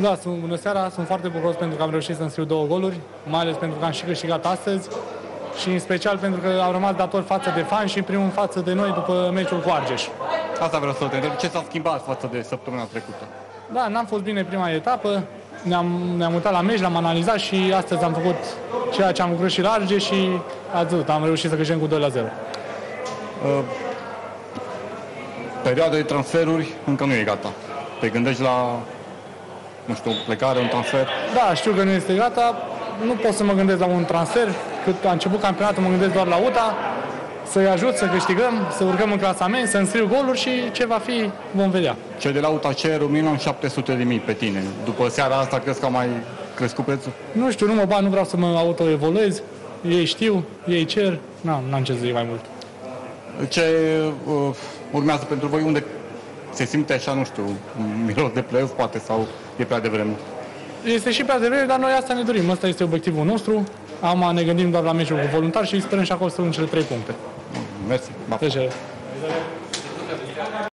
Da, bună seara, sunt foarte bucuros pentru că am reușit să înscriu 2 goluri, mai ales pentru că am și câștigat astăzi și în special pentru că au rămas datori față de fani și în primul față de noi după meciul cu Argeș. Asta vreau să te întreb. Ce s-a schimbat față de săptămâna trecută? Da, n-am fost bine prima etapă, ne-am uitat la meci, l-am analizat și astăzi am făcut ceea ce am făcut și la Argeș și ați văzut, am reușit să câștigăm cu 2-0. Perioada de transferuri încă nu e gata. Te gândești la, nu știu, plecare, un transfer? Da, știu că nu este gata, nu pot să mă gândesc la un transfer, cât a început campionatul mă gândesc doar la UTA, să-i ajut să câștigăm, să urcăm în clasament, să înscriu goluri și ce va fi vom vedea. Cei de la UTA cer 1.700.000 pe tine. După seara asta crezi că a mai crescut prețul? Nu știu, nu mă bat, nu vreau să mă autoevoluez, ei știu, ei cer, n-am ce să zic mai mult. Ce urmează pentru voi? Unde se simte așa, nu știu, miros de play-off poate sau e prea devreme? Este și prea devreme, dar noi asta ne dorim, ăsta este obiectivul nostru. Ne gândim doar la meciul cu voluntari și sperăm și acolo să luăm cele 3 puncte. Mersi. Plăcere.